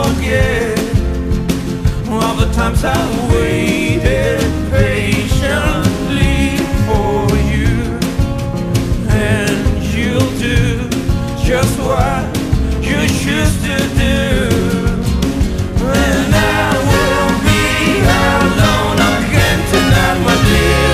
forget all the times I waited patiently for you, and you'll do just what you choose to do. And I will be alone again tonight, my dear.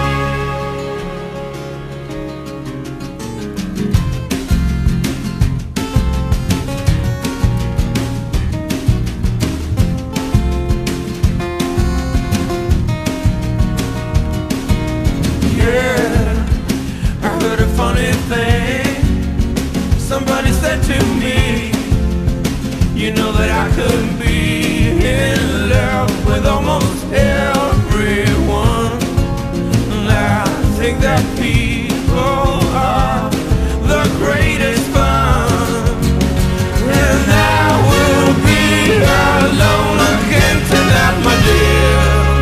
Yeah, I heard a funny thing. Somebody said to me, you know that I could be in love with almost everyone. And I think that people are the greatest fun. And I will be alone again tonight, my dear.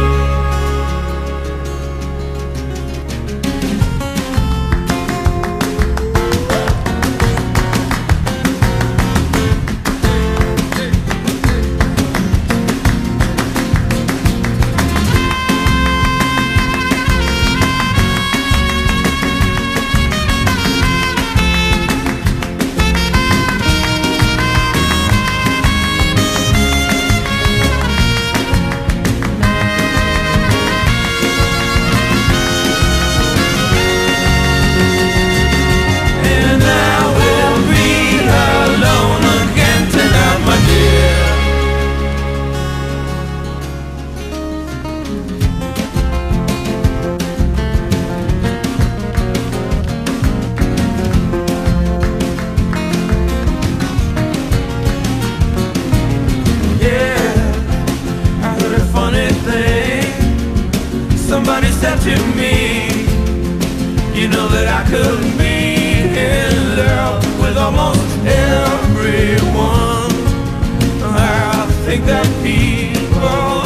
Somebody said to me, you know that I could be in love with almost everyone. I think that people